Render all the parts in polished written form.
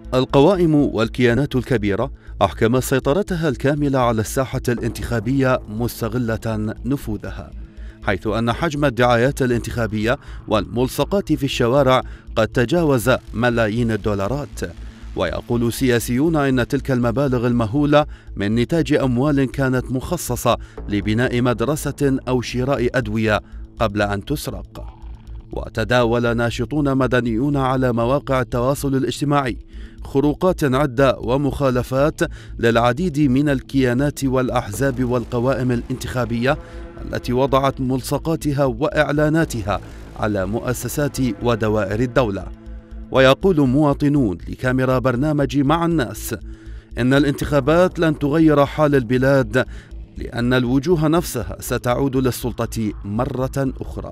القوائم والكيانات الكبيرة أحكمت سيطرتها الكاملة على الساحة الانتخابية مستغلة نفوذها، حيث أن حجم الدعايات الانتخابية والملصقات في الشوارع قد تجاوز ملايين الدولارات. ويقول سياسيون إن تلك المبالغ المهولة من نتاج أموال كانت مخصصة لبناء مدرسة أو شراء أدوية قبل أن تسرق. وتداول ناشطون مدنيون على مواقع التواصل الاجتماعي خروقات عدة ومخالفات للعديد من الكيانات والأحزاب والقوائم الانتخابية التي وضعت ملصقاتها وإعلاناتها على مؤسسات ودوائر الدولة. ويقول مواطنون لكاميرا برنامج مع الناس إن الانتخابات لن تغير حال البلاد، لأن الوجوه نفسها ستعود للسلطة مرة أخرى.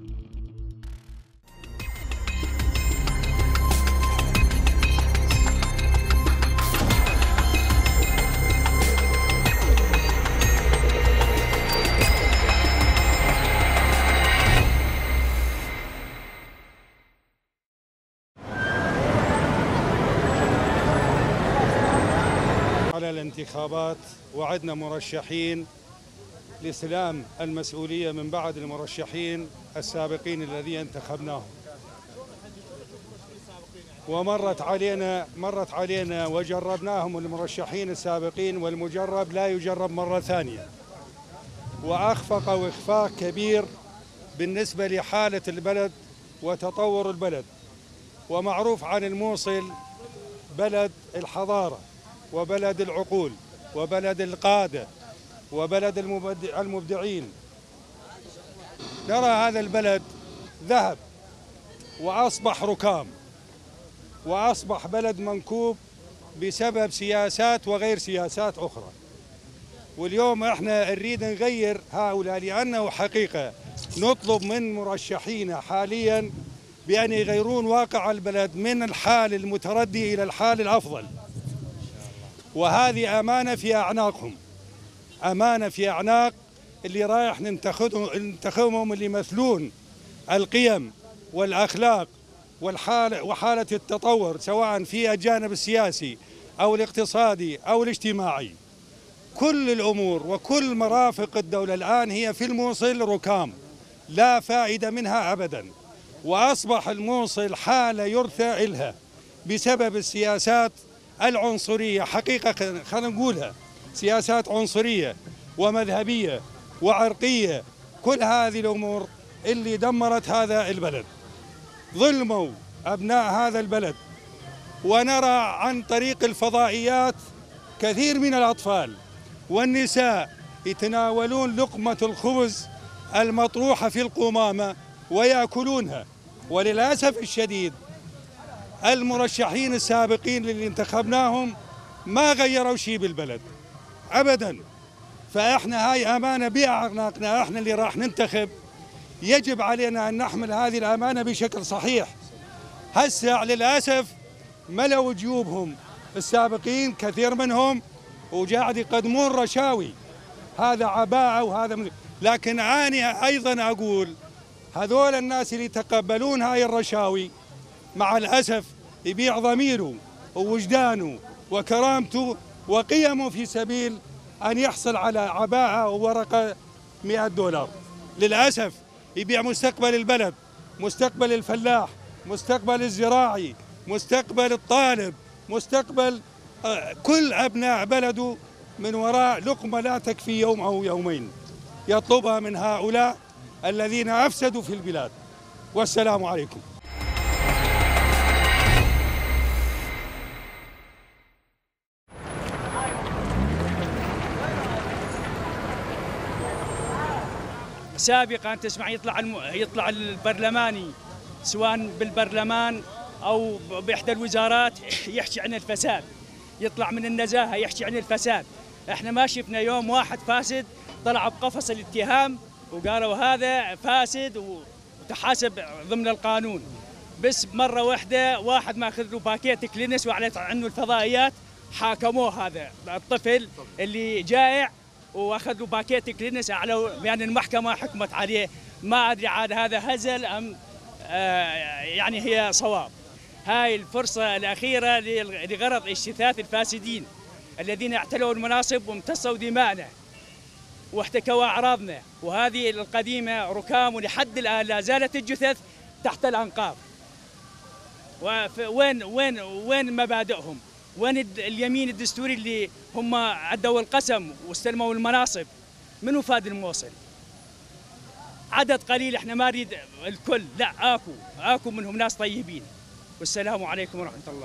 الانتخابات وعدنا مرشحين لاستلام المسؤولية من بعد المرشحين السابقين الذين انتخبناهم، ومرت علينا وجربناهم المرشحين السابقين، والمجرب لا يجرب مرة ثانية، وأخفقوا إخفاق كبير بالنسبة لحالة البلد وتطور البلد. ومعروف عن الموصل بلد الحضارة وبلد العقول وبلد القادة وبلد المبدعين. نرى هذا البلد ذهب وأصبح ركام، وأصبح بلد منكوب بسبب سياسات وغير سياسات أخرى. واليوم احنا نريد نغير هؤلاء، لأنه حقيقة نطلب من مرشحينا حاليا بأن يغيرون واقع البلد من الحال المتردي إلى الحال الأفضل. وهذه أمانة في أعناقهم، أمانة في أعناق اللي رايح ننتخبهم، اللي يمثلون القيم والأخلاق وحالة التطور، سواء في الجانب السياسي أو الاقتصادي أو الاجتماعي. كل الأمور وكل مرافق الدولة الآن هي في الموصل ركام، لا فائدة منها أبدا. وأصبح الموصل حالة يرثى إلها بسبب السياسات العنصرية. حقيقة خلينا نقولها، سياسات عنصرية ومذهبية وعرقية، كل هذه الأمور اللي دمرت هذا البلد. ظلموا أبناء هذا البلد. ونرى عن طريق الفضائيات كثير من الأطفال والنساء يتناولون لقمة الخبز المطروحة في القمامة ويأكلونها. وللأسف الشديد المرشحين السابقين اللي انتخبناهم ما غيروا شيء بالبلد أبدا. فإحنا هاي أمانة بأعناقنا، إحنا اللي راح ننتخب، يجب علينا أن نحمل هذه الأمانة بشكل صحيح. هسه للأسف ملوا جيوبهم السابقين كثير منهم وقاعد يقدمون رشاوي، هذا عباءة وهذا لكن أنا أيضا أقول هذول الناس اللي يتقبلون هاي الرشاوي مع الأسف يبيع ضميره ووجدانه وكرامته وقيمه في سبيل أن يحصل على عباءة وورقة $100. للأسف يبيع مستقبل البلد، مستقبل الفلاح، مستقبل الزراعي، مستقبل الطالب، مستقبل كل أبناء بلده من وراء لقمة لا تكفي يوم أو يومين يطلبها من هؤلاء الذين أفسدوا في البلاد. والسلام عليكم. سابقا تسمع يطلع البرلماني سواء بالبرلمان أو بإحدى الوزارات يحكي عن الفساد، يطلع من النزاهة يحكي عن الفساد. احنا ما شفنا يوم واحد فاسد طلع بقفص الاتهام وقالوا هذا فاسد وتحاسب ضمن القانون. بس مرة واحدة واحد ماخذ له باكيت كلينس وأعلنت عنه الفضائيات، حاكموه هذا الطفل اللي جائع واخذ له باكيت كلينس، اعلنوا بان المحكمة حكمت عليه. ما ادري عاد هذا هزل ام يعني هي صواب. هاي الفرصة الأخيرة لغرض اجتثاث الفاسدين الذين اعتلوا المناصب وامتصوا دماءنا واحتكوا أعراضنا، وهذه القديمة ركام ولحد الآن لا زالت الجثث تحت الأنقاض. وين مبادئهم؟ وين اليمين الدستوري اللي هم عدوا القسم واستلموا المناصب؟ منو فاد الموصل؟ عدد قليل، احنا ما نريد الكل، لا اكو منهم ناس طيبين. والسلام عليكم ورحمة الله.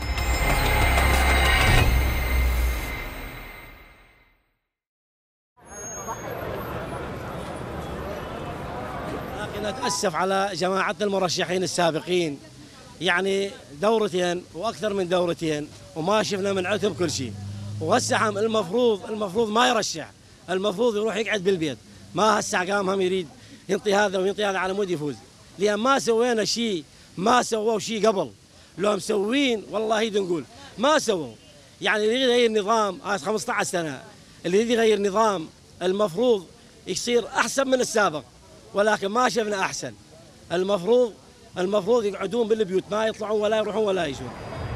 لكن أتأسف على جماعة المرشحين السابقين، يعني دورتين وأكثر من دورتين وما شفنا من عتب كل شيء. وهسه المفروض ما يرشح، المفروض يروح يقعد بالبيت. ما هسه قام هم يريد ينطي هذا وينطي هذا على مود يفوز، لأن ما سوينا شيء، ما سووا شيء قبل. لو مسوين والله نقول ما سووا. يعني اللي يغير نظام 15 سنة، اللي يغير نظام المفروض يصير أحسن من السابق، ولكن ما شفنا أحسن. المفروض يقعدون بالبيوت، ما يطلعون ولا يروحون ولا يجون.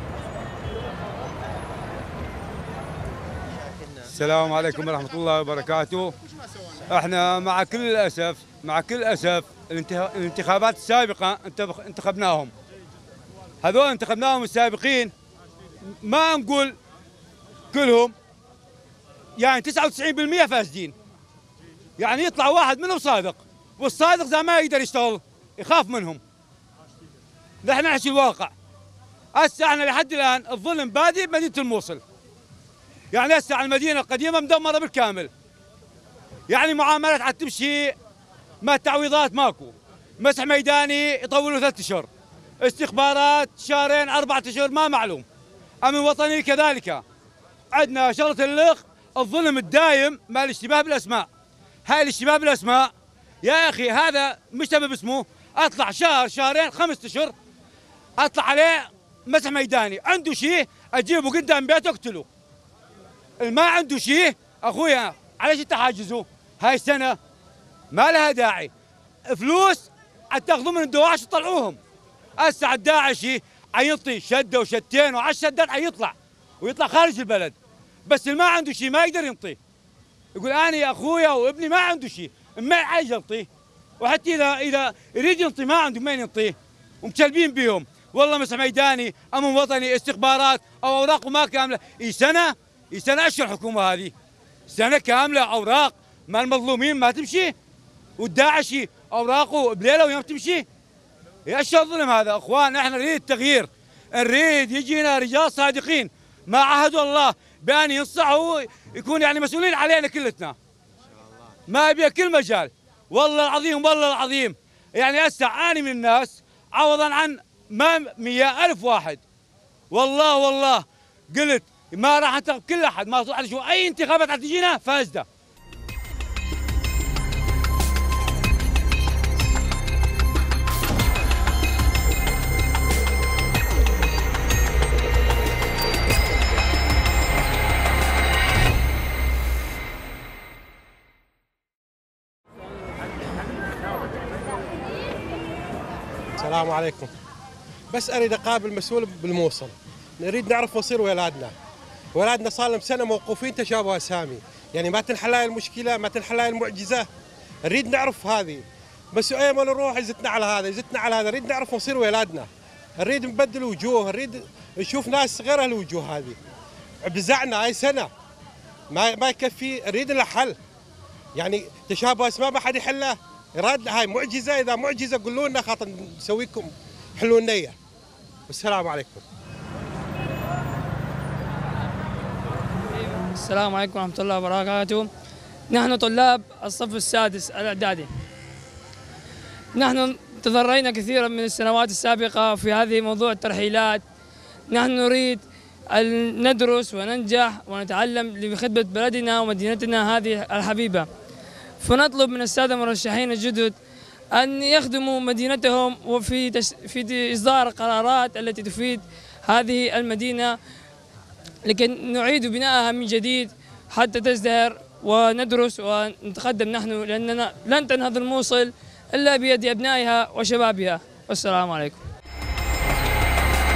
السلام عليكم ورحمة الله وبركاته. احنا مع كل الأسف الانتخابات السابقة انتخبناهم، هذول انتخبناهم السابقين، ما نقول كلهم، يعني 99% فاسدين. يعني يطلع واحد منهم صادق، والصادق زي ما يقدر يشتغل يخاف منهم. نحن نحكي الواقع. هسه احنا لحد الان الظلم بادئ بمدينة الموصل. يعني هسه على المدينة القديمة مدمرة بالكامل. يعني معاملات عاد تمشي، ما تعويضات ماكو، مسح ميداني يطولوا 3 أشهر، استخبارات شهرين 4 أشهر ما معلوم، أمن وطني كذلك. عندنا شغلة الظلم الدايم مع الاشتباه بالأسماء. هاي الاشتباه بالأسماء يا أخي هذا مشتبه باسمه، أطلع شهر شهرين 5 أشهر أطلع عليه مسح ميداني، عنده شيء أجيبه قدام بيته أقتله. ما عنده شيء أخويا على شو تحاجزوا؟ هاي السنة ما لها داعي، فلوس تاخذوا من الدواعش وتطلعوهم. هسه الداعشي حينطي شده وشتين و10 شدات حيطلع ويطلع خارج البلد، بس اللي ما عنده شيء ما يقدر ينطي. يقول انا يا اخويا وابني ما عنده شيء، ما عايز ينطيه، وحتى اذا يريد ينطي ما عنده وين ينطيه، ومكلبين بيهم. والله مسح ميداني، امن وطني، استخبارات او اوراقه ما كامله. سنه ايش الحكومه هذه؟ سنه كامله اوراق مع المظلومين ما تمشي، والداعشي اوراقه بليله ويوم تمشي. ايش الظلم هذا؟ اخوان احنا نريد التغيير، نريد يجينا رجال صادقين ما عهدوا الله بان ينصحوا يكون يعني مسؤولين علينا كلتنا. ما يبي كل مجال، والله العظيم والله العظيم. يعني هسه اعاني من الناس عوضا عن ما 100,000 واحد. والله قلت ما راح انتخب كل احد، ما صلح شو اي انتخابات حتجينا فاسده. السلام عليكم. بس اريد اقابل مسؤول بالموصل، نريد نعرف مصير ولادنا صار لهم سنه موقوفين تشابه اسامي، يعني ما تنحل هاي المشكله، ما تنحل هاي المعجزه. نريد نعرف هذه، بس ايمن نروح يزتنا على هذا، نريد نعرف مصير ولادنا، نريد نبدل وجوه، نريد نشوف ناس غير الوجوه هذه. بزعنا هاي سنه ما يكفي، نريد له حل. يعني تشابه اسماء ما حد يحله، هاي معجزه، اذا معجزه قولوا لنا خاطر نسويكم حلو النيه. والسلام عليكم. السلام عليكم ورحمة الله وبركاته. نحن طلاب الصف السادس الإعدادي. نحن تضرينا كثيرا من السنوات السابقة في هذه موضوع الترحيلات. نحن نريد أن ندرس وننجح ونتعلم لخدمة بلدنا ومدينتنا هذه الحبيبة. فنطلب من السادة المرشحين الجدد أن يخدموا مدينتهم في إصدار قرارات التي تفيد هذه المدينة، لكي نعيد بناءها من جديد حتى تزدهر وندرس ونتقدم نحن، لأننا لن تنهض الموصل إلا بيد أبنائها وشبابها. والسلام عليكم.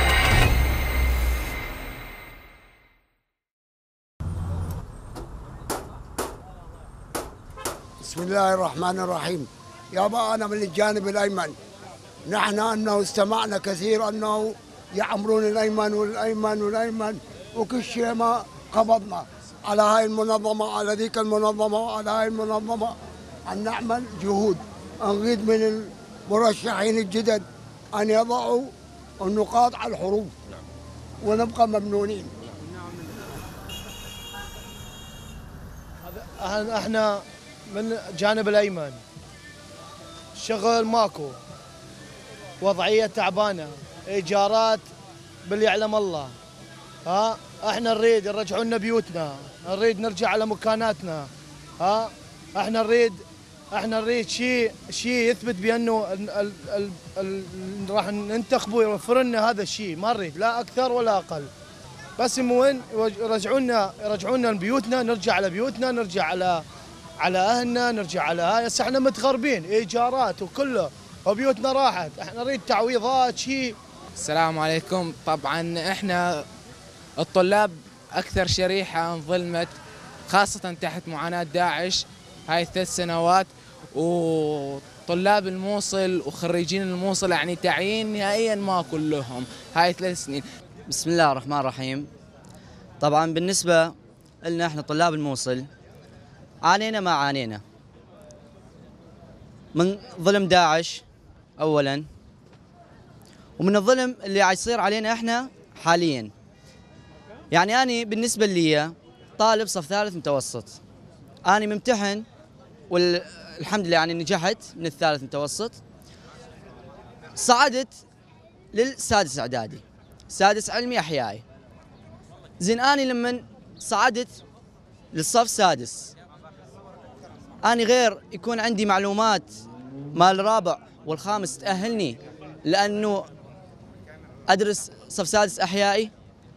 بسم الله الرحمن الرحيم. يابا أنا من الجانب الأيمن، نحن أنه استمعنا كثير أنه يعمرون الأيمن والأيمن والأيمن، وكل شيء ما قبضنا على هاي المنظمة، على ذيك المنظمة، وعلى هاي المنظمة، أن نعمل جهود، نريد من المرشحين الجدد أن يضعوا النقاط على الحروف ونبقى ممنونين. احنا من جانب الايمن، شغل ماكو، وضعيه تعبانه، ايجارات باللي يعلم الله. احنا نريد يرجعوا لنا بيوتنا، نريد نرجع على مكاناتنا. احنا نريد شيء يثبت بانه راح ننتخبوا يوفر لنا هذا الشيء، ما نريد لا اكثر ولا اقل. بس وين يرجعوا لنا بيوتنا، نرجع على بيوتنا، نرجع على اهلنا، نرجع على هاي. هسه احنا متغربين، ايجارات وكله وبيوتنا راحت، احنا نريد تعويضات شيء. السلام عليكم. طبعا احنا الطلاب اكثر شريحه انظلمت، خاصه تحت معاناه داعش هاي 3 سنوات، وطلاب الموصل وخريجين الموصل يعني تعيين نهائيا ما كلهم هاي 3 سنين. بسم الله الرحمن الرحيم. طبعا بالنسبة لنا احنا طلاب الموصل عانينا ما عانينا من ظلم داعش اولا، ومن الظلم اللي عيصير علينا احنا حاليا. يعني أنا بالنسبة لي طالب صف ثالث متوسط، أنا ممتحن والحمد لله يعني نجحت من الثالث متوسط، صعدت للسادس إعدادي، سادس علمي أحيائي. زين أنا لما صعدت للصف سادس، أنا غير يكون عندي معلومات مال الرابع والخامس تأهلني لأنه أدرس صف سادس أحيائي.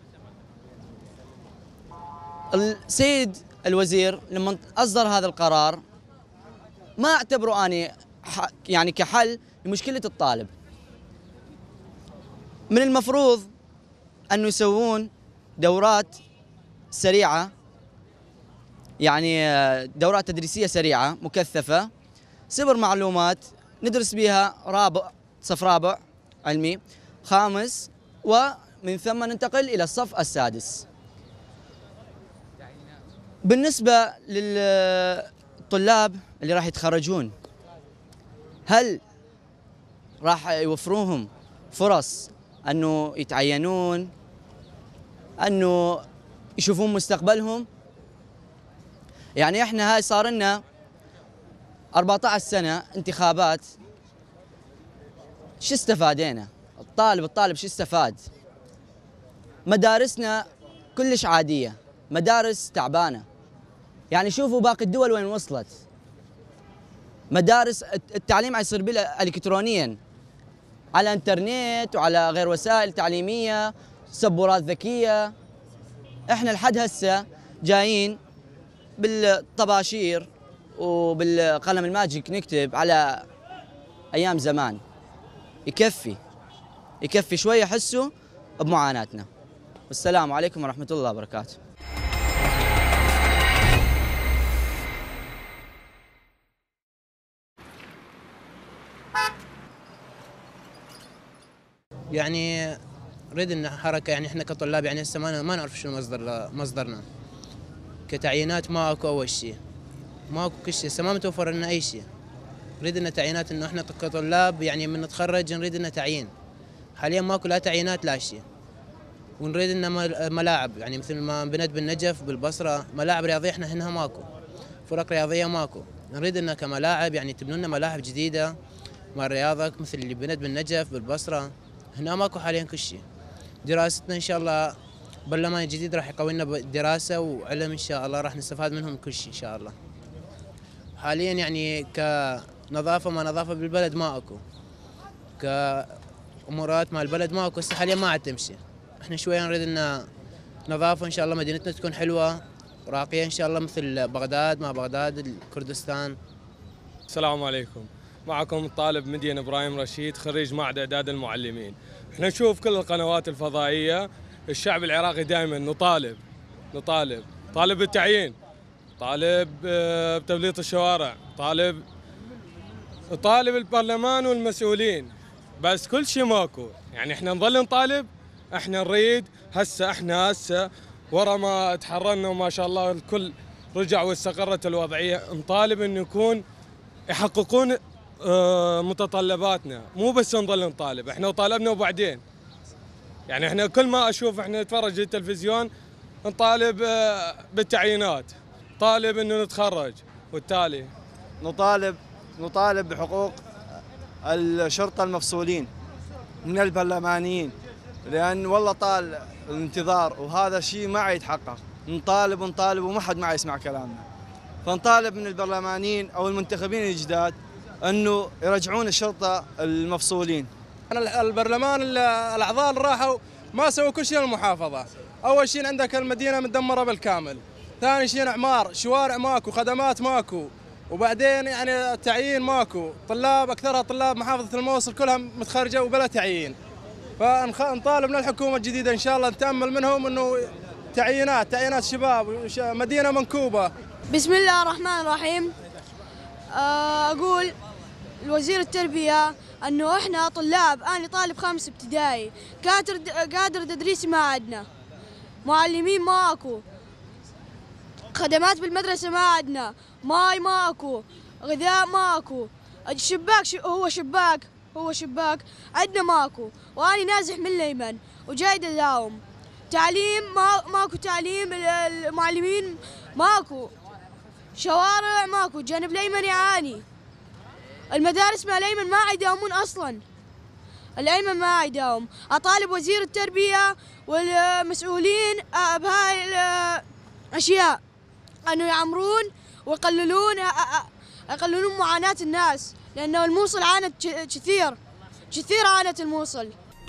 السيد الوزير لما أصدر هذا القرار ما اعتبره أنا يعني كحل لمشكلة الطالب. من المفروض أنه يسوون دورات سريعة، يعني دورات تدريسية سريعة مكثفة، سبر معلومات ندرس بها صف رابع علمي، خامس، ومن ثم ننتقل إلى الصف السادس. بالنسبة للطلاب اللي راح يتخرجون، هل راح يوفروهم فرص أنه يتعينون، أنه يشوفون مستقبلهم؟ يعني إحنا هاي صار لنا 14 سنة انتخابات، شو استفادينا؟ الطالب شو استفاد؟ مدارسنا كلش عادية، مدارس تعبانة. يعني شوفوا باقي الدول وين وصلت. مدارس التعليم يصير بلا الكترونيا، على انترنت وعلى غير وسائل تعليمية، سبورات ذكية. احنا لحد هسه جايين بالطباشير وبالقلم الماجيك نكتب على ايام زمان. يكفي شوية، حسوا بمعاناتنا. والسلام عليكم ورحمة الله وبركاته. يعني نريد ان حركه، يعني احنا كطلاب يعني هسه ما نعرف شنو مصدرنا كتعيينات. ماكو اول شيء، ماكو كل شيء، هسه ما متوفر لنا اي شيء. نريد لنا تعيينات، انه احنا كطلاب يعني من نتخرج نريد لنا تعيين. حاليا ماكو لا تعيينات لا شيء. ونريد لنا ملاعب، يعني مثل ما بنت بالنجف بالبصره ملاعب رياضيه، احنا هنا ماكو، فرق رياضيه ماكو. نريد لنا كملاعب يعني تبنوا لنا ملاعب جديده مال رياضه مثل اللي بنت بالنجف بالبصره. هنا ماكو حاليا كل شيء. دراستنا ان شاء الله برلمان جديد راح يقوي لنا دراسه وعلم، ان شاء الله راح نستفاد منهم كل شيء ان شاء الله. حاليا يعني كنظافه ما نظافه بالبلد ما اكو، كامورات مال البلد ما اكو، هسه حاليا ما عاد تمشي. احنا شويه نريد لنا نظافه ان شاء الله، مدينتنا تكون حلوه راقيه ان شاء الله مثل بغداد، ما بغداد كردستان. السلام عليكم، معكم الطالب مدين ابراهيم رشيد، خريج معهد اعداد المعلمين. احنا نشوف كل القنوات الفضائيه، الشعب العراقي دائما نطالب بالتعيين، طالب بتبليط الشوارع، طالب البرلمان والمسؤولين، بس كل شيء ماكو. يعني احنا نظل نطالب، احنا نريد احنا ورا ما تحررنا وما شاء الله الكل رجع واستقرت الوضعيه، نطالب انه يكون يحققون متطلباتنا، مو بس نظل نطالب، احنا طالبنا وبعدين. يعني احنا كل ما اشوف احنا نتفرج التلفزيون نطالب بالتعيينات، طالب انه نتخرج، والتالي نطالب بحقوق الشرطة المفصولين من البرلمانيين، لأن والله طال الانتظار وهذا الشيء ما يتحقق. نطالب وما حد ما يسمع كلامنا، فنطالب من البرلمانيين أو المنتخبين الجداد أنه يرجعون الشرطة المفصولين. البرلمان الأعضاء اللي راحوا ما سووا كل شيء للمحافظة. أول شيء عندك المدينة مدمرة بالكامل، ثاني شيء أعمار، شوارع ماكو، خدمات ماكو، وبعدين يعني تعيين ماكو، طلاب أكثرها طلاب محافظة الموصل كلها متخرجة وبلا تعيين. فنطالب من الحكومة الجديدة إن شاء الله نتأمل منهم إنه تعيينات شباب، مدينة منكوبة. بسم الله الرحمن الرحيم. أقول لوزير التربية أنه إحنا طلاب، أنا طالب 5 ابتدائي، قادر تدريسي ما عندنا، معلمين ماكو، خدمات بالمدرسة ما عندنا، ماي ماكو، غذاء ماكو، الشباك هو شباك عندنا ماكو، وأنا نازح من اليمن وجاي داوم. تعليم ماكو تعليم، المعلمين ماكو، شوارع ماكو، جانب الأيمن يعاني، المدارس مع الأيمن ما يداومون أصلاً، الأيمن ما يداوم. أطالب وزير التربية والمسؤولين بهاي الأشياء أنه يعمرون ويقللون معاناة الناس، لأنه الموصل عانت كثير عانت الموصل.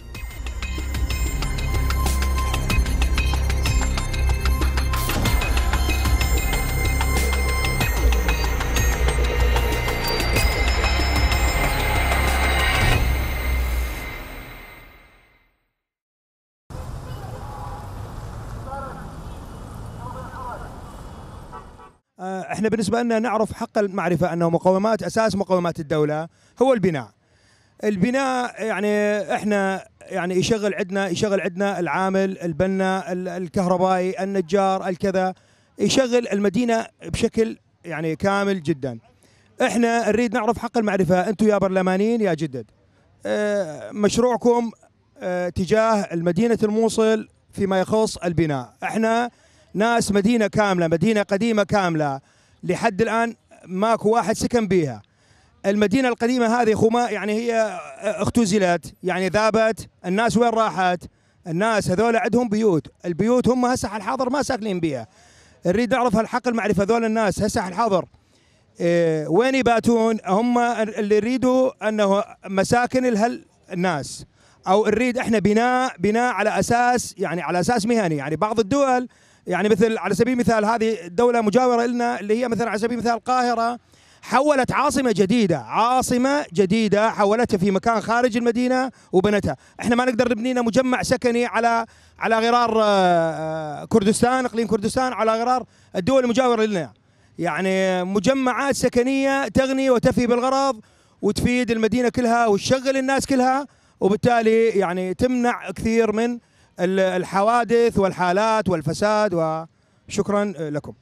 احنا بالنسبه لنا نعرف حق المعرفه انه اساس مقومات الدوله هو البناء يعني احنا يعني يشغل عندنا العامل، البنا، الكهربائي، النجار، الكذا، يشغل المدينه بشكل يعني كامل جدا. احنا نريد نعرف حق المعرفه، انتم يا برلمانيين يا جدد، مشروعكم تجاه المدينه الموصل فيما يخص البناء. احنا ناس مدينة كاملة، مدينة قديمة كاملة، لحد الآن ماكو واحد سكن بيها. المدينة القديمة هذه خما يعني هي اختزلت، يعني ذابت، الناس وين راحت؟ الناس هذول عندهم البيوت هم هسه على الحاضر ما ساكنين بيها. نريد نعرف الحق المعرفة، هذول الناس هسه على الحاضر وين يباتون؟ هم اللي يريدوا أنه مساكن الناس، أو نريد احنا بناء على أساس مهني. يعني بعض الدول يعني مثل على سبيل المثال هذه الدولة مجاورة لنا اللي هي مثلا على سبيل المثال القاهرة، حولت عاصمة جديدة حولتها في مكان خارج المدينة وبنتها. احنا ما نقدر نبني لنا مجمع سكني على غرار كردستان، اقليم كردستان، على غرار الدول المجاورة لنا. يعني مجمعات سكنية تغني وتفي بالغرض وتفيد المدينة كلها وتشغل الناس كلها، وبالتالي يعني تمنع كثير من الحوادث والحالات والفساد. وشكرا لكم.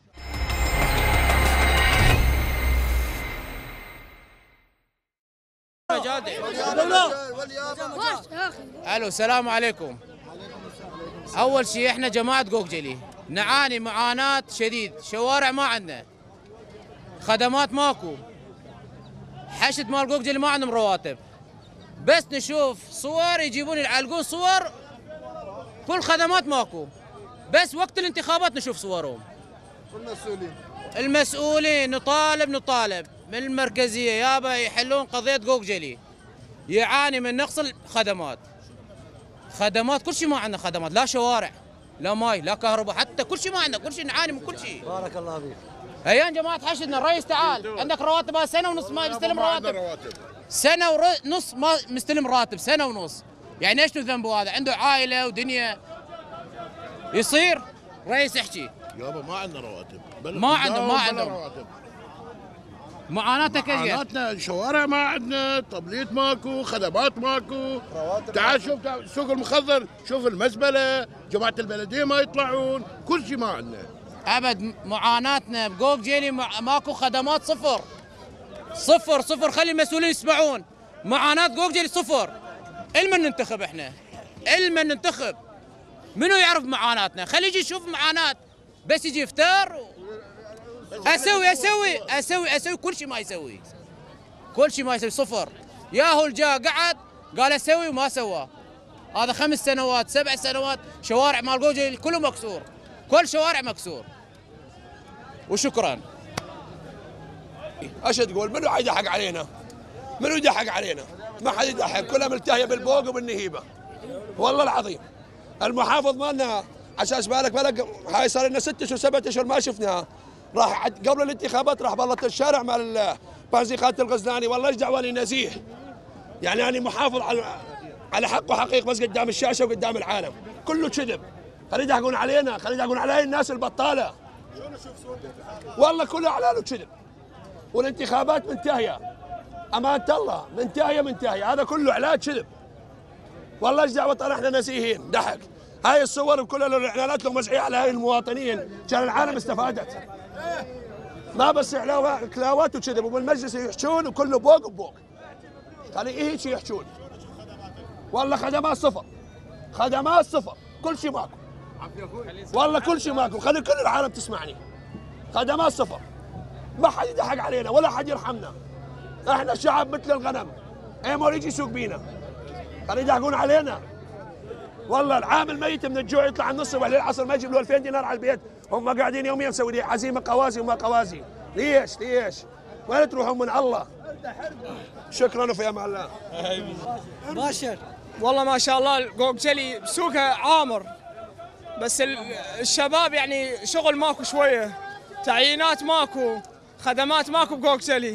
الو، السلام عليكم. اول شيء احنا جماعه قوقجلي نعاني معاناه شديد، شوارع ما عندنا، خدمات ماكو، حشد مال قوقجلي ما عندهم رواتب، بس نشوف صور يجيبون يعلقون صور، كل خدمات ماكو، بس وقت الانتخابات نشوف صورهم. المسؤولين نطالب من المركزيه يابا يحلون قضيه قوقجلي، يعاني من نقص الخدمات، كل شيء ما عندنا خدمات، لا شوارع لا ماي لا كهرباء، حتى كل شيء ما عندنا، كل شيء نعاني من كل شيء. بارك الله فيك. ايام جماعه حشدنا الرئيس تعال، عندك رواتب سنه ونص ما مستلم رواتب، سنه ونص ما مستلم راتب، سنه ونص، يعني ايش ذنبه هذا؟ عنده عائله ودنيا. يصير رئيس يحكي يابا ما عندنا رواتب. ما عندهم رواتب. معاناتك ايش؟ معاناتنا الشوارع ما عندنا، تبليط ماكو، خدمات ماكو. تعال شوف سوق المخضر، شوف المزبله، جماعه البلديه ما يطلعون، كل شيء ما عندنا. ابد معاناتنا بقوق جيلي ماكو خدمات، صفر صفر صفر. خلي المسؤولين يسمعون، معاناة قوق جيلي صفر. المن ننتخب احنا، المن ننتخب، منو يعرف معاناتنا؟ خلي يجي يشوف معاناة، بس يجي يفتر اسوي كل شيء ما يسوي، كل شيء ما يسوي، صفر. ياهو جاء قعد قال اسوي وما سوى. هذا 5 سنوات 7 سنوات شوارع مال قوق جيلي كله مكسور، كل شوارع مكسور. وشكرا. ايش تقول؟ منو يضحك علينا؟ منو يضحك علينا؟ ما حد يضحك، كلها ملتهيه بالبوق وبالنهيبه. والله العظيم. المحافظ مالنا عشان بالك هاي صار لنا 6 اشهر 7 اشهر ما شفناها. راح قبل الانتخابات راح بلط الشارع مال بنزيقات الغزلاني، والله ايش دعوه لي نزيه. يعني انا محافظ على حق وحقيق، بس قدام الشاشه وقدام العالم كله كذب. خلي يضحكون علينا، خلي يضحكون على هاي الناس البطاله. والله كله اعلان وكذب. والانتخابات منتهيه، امانه الله منتهيه، هذا كله اعلان كذب. والله ايش دعوه احنا نزيهين ضحك. هاي الصور بكل الاعلانات لهم مزعيه على هاي المواطنين، كان العالم استفادت. ما بس كلاوات وكذب، وبالمجلس يحجون وكله بوق بوق. خلي هيك يحجون. والله خدمات صفر، خدمات صفر، كل شيء ماكو. والله كل شيء ماكو، خلي كل العالم تسمعني. خدمات صفر. ما حد يضحك علينا ولا حد يرحمنا. احنا شعب مثل الغنم، ايمور يجي يسوق بينا. خلي يضحكون علينا. والله العامل ميت من الجوع، يطلع النص ولا العصر ما يجيب له 2000 دينار على البيت، هم قاعدين يوميا مسوي لي عزيمه قوازي وما قوازي. ليش؟ وين تروحون من الله؟ شكرا وفي امان الله. باشر والله ما شاء الله قوق جلي سوقها عامر، بس الشباب يعني شغل ماكو شويه، تعيينات ماكو، خدمات ماكو بقوق جلي.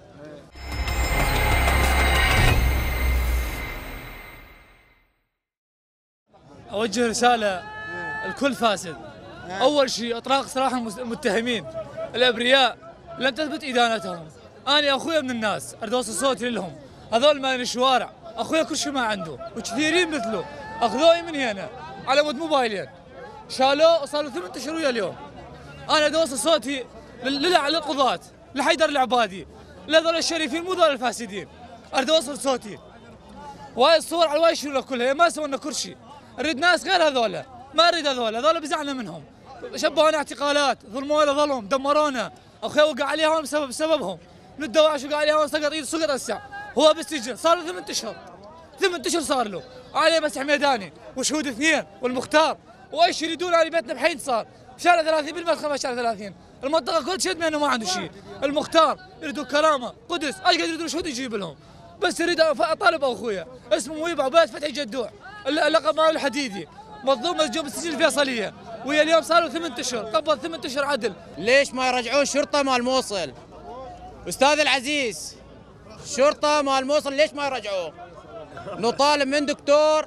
أوجه رسالة الكل فاسد. أول شيء إطلاق سراح المتهمين الأبرياء لم تثبت إدانتهم. أنا أخويا من الناس أريد أوصل صوتي لهم، هذول مالين الشوارع، أخويا كل شيء ما عنده وكثيرين مثله، أخذوه من هنا على مود موبايلين، شالوه وصار له 8 أشهر ويا اليوم. أنا أريد أوصل صوتي للقضاة، لحيدر العبادي، لهذول الشريفين مو ذول الفاسدين. أريد أوصل صوتي. وهاي الصور على الواي شنو كلها ما سووا لنا كل شيء. نريد ناس غير هذولا، ما نريد هذولا بزعلنا منهم. شبهونا اعتقالات، ظلمونا ظلم، دمرونا، اخوي وقع عليه هون بسببهم. من الدواعش وقع عليه هون سقط هسه، هو بالسجن صار له 8 اشهر. 8 اشهر صار له، عليه مسح ميداني وشهود 2 والمختار، وايش يريدون على بيتنا بحين صار، شارع 30 بالمدخل شارع 30، المنطقة كل شد انه ما عنده شيء، المختار يريدون كرامة، قدس، ايش قاعد يريدون شهود يجيب لهم. بس يريد طالب اخويا اسمه مويبع بلد فتحي جدوع، اللقب ماله الحديدي، مظلوم مسجون بالسجن الفيصليه، ويا اليوم صار له 8 اشهر، قبل 8 اشهر عدل. ليش ما يرجعون شرطه مال موصل؟ استاذ العزيز، شرطه مال موصل ليش ما يرجعوه؟ نطالب من دكتور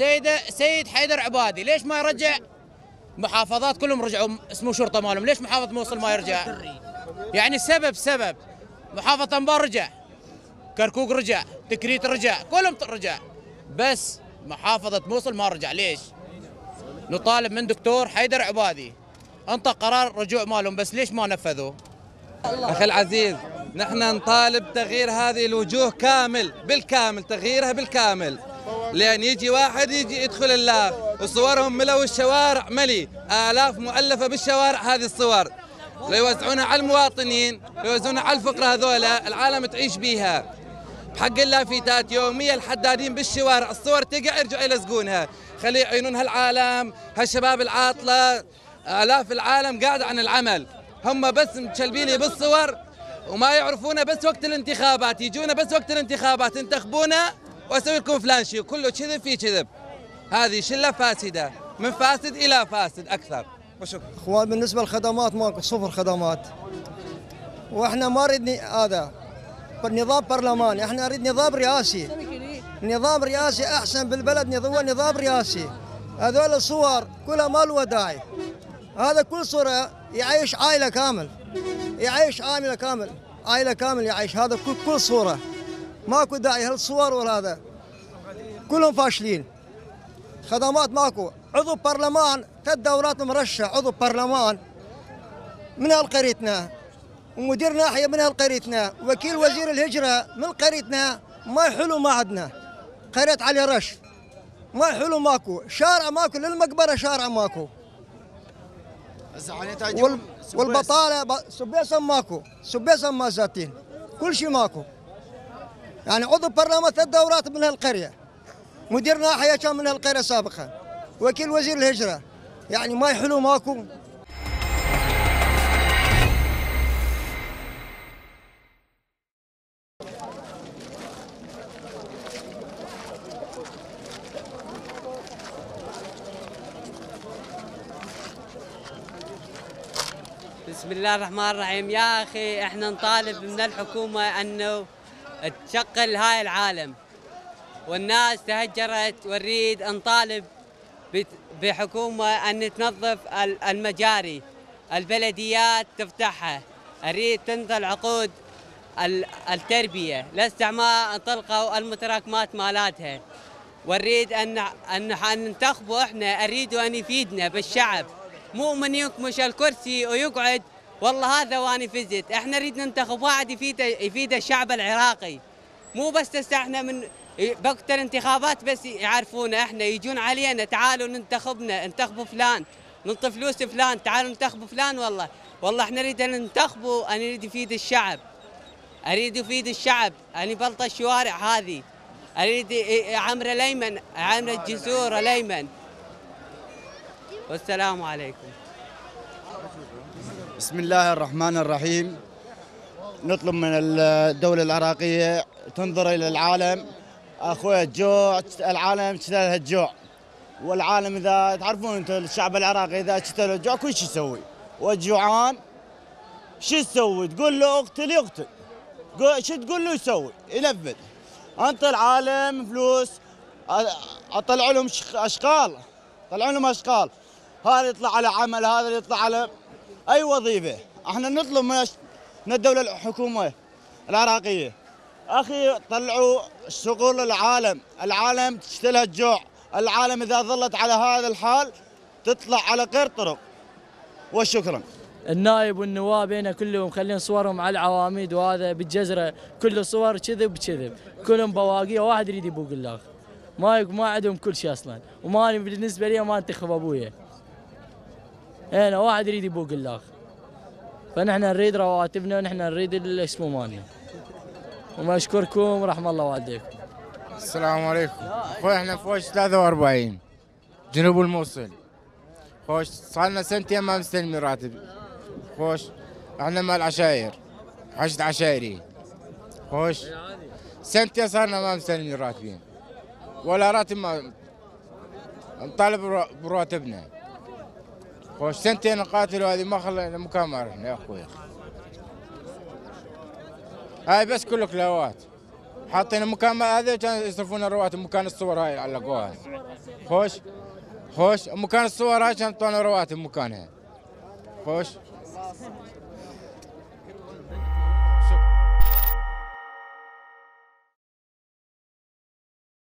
سيد حيدر عبادي، ليش ما يرجع؟ محافظات كلهم رجعوا اسمه شرطه مالهم، ليش محافظه موصل ما يرجع؟ يعني سبب محافظه انبار رجع، كركوك رجع، تكريت رجع، كلهم رجع، بس محافظة موصل ما رجع. ليش؟ نطالب من دكتور حيدر عبادي انطق قرار رجوع مالهم، بس ليش ما نفذوه؟ أخي العزيز، نحن نطالب تغيير هذه الوجوه بالكامل، تغييرها بالكامل، لأن يجي واحد يدخل الله وصورهم ملوا الشوارع، ملي آلاف مؤلفة بالشوارع هذه الصور، ليوزعونها على المواطنين، ليوزعونها على الفقراء هذولا، العالم تعيش بيها. بحق اللافتات يوميا الحدادين بالشوارع، الصور تقع يرجعوا يلزقونها، خلي يعينون هالعالم، هالشباب العاطلة، آلاف العالم قاعدة عن العمل، هم بس متشلبيني بالصور وما يعرفونا، بس وقت الانتخابات يجونا، بس وقت الانتخابات انتخبونا واسوي لكم فلان شيء، كله كذب في كذب. هذه شلة فاسدة، من فاسد إلى فاسد أكثر. اخوان بالنسبة للخدمات ماكو، صفر خدمات، واحنا ما نريد هذا نظام برلماني، احنا نريد نظام رئاسي، نظام رئاسي احسن بالبلد، هو نظام رئاسي. هذول الصور كلها ما له داعي، هذا كل صورة يعيش عائلة كامل، يعيش عائلة كامل، عائلة كامل يعيش. هذا كل صورة، ماكو داعي هالصور ولا هذا، كلهم فاشلين. خدمات ماكو. عضو برلمان 3 دورات مرشح عضو برلمان من قريتنا، ومدير ناحية من قريتنا، وكيل وزير الهجرة من قريتنا. ما يحلو ما عندنا قرية علي رش، ما يحلو ماكو، شارع ماكو للمقبرة، شارع ماكو. والبطالة سبيسا ماكو، سبيسا ما زاتين، كل شيء ماكو. يعني عضو برلمان 3 دورات من هالقرية، مدير ناحية كان من هالقرية سابقا، وكيل وزير الهجرة. يعني ما يحلو ماكو. بسم الله الرحمن الرحيم. يا أخي احنا نطالب من الحكومة أنه تشغل هاي العالم، والناس تهجرت، ونريد نطالب بحكومة أن تنظف المجاري، البلديات تفتحها، أريد تنزل عقود التربية لاستعمال طلقوا المتراكمات مالاتها، ونريد أن ننتخبه احنا، أريد أن يفيدنا بالشعب، مو من يكمش الكرسي ويقعد والله هذا واني فزت. احنا نريد ننتخب واحد يفيد الشعب العراقي، مو بس احنا من وقت الانتخابات بس يعرفونا، احنا يجون علينا تعالوا ننتخبنا، انتخبوا فلان، ننطي فلوس فلان، تعالوا انتخبوا فلان. والله احنا نريد ان ننتخبه، انا اريد يفيد الشعب، اريد يفيد الشعب، انا بلطة الشوارع هذه، اريد عمر الايمن، عمر الجسور الايمن. والسلام عليكم. بسم الله الرحمن الرحيم. نطلب من الدولة العراقية تنظر إلى العالم. أخوي الجوع، العالم اشتلها الجوع، والعالم إذا تعرفون أنتم الشعب العراقي إذا اشتلوا الجوع كل شيء يسوي، والجوعان شو تسوي؟ تقول له اقتل يقتل، شو تقول له يسوي؟ ينفذ. أنت العالم فلوس، أطلع لهم أشغال، طلعوا لهم أشغال، هذا يطلع على عمل، هذا يطلع على أي وظيفة. احنا نطلب من الدولة الحكومة العراقية، أخي طلعوا شغل العالم، العالم تشتلها الجوع، العالم إذا ظلت على هذا الحال تطلع على غير طرق. وشكرا. النائب والنواب هنا كلهم مخلين صورهم على العواميد، وهذا بالجزرة كله صور كذب كذب، كلهم بواقية، واحد يريد يبوق الآخر، ما عندهم كل شيء أصلا. وما بالنسبة لي ما انتخب أبويا، هنا واحد يريد يبوق الآخر. فنحن نريد رواتبنا، ونحن نريد الاسمو مالنا. وما أشكركم ورحم الله والديكم. السلام عليكم. اخوي احنا في وش 43 جنوب الموصل. خوش صار لنا سنتين ما مستلمين راتب. خوش احنا مال عشاير، حشد عشايري. خوش سنتين صارنا ما مستلمين راتبين، ولا راتب ما نطالب برواتبنا. خوش سنتين نقاتل، وهذه ما خلينا مكان ما رحنا يا اخوي. هاي بس كله كلاوات، حاطين مكان ما هذا كانوا يصرفون الرواتب، مكان الصور هاي علقوها. خوش مكان الصور هاي كانوا يعطونا رواتب مكانها. خوش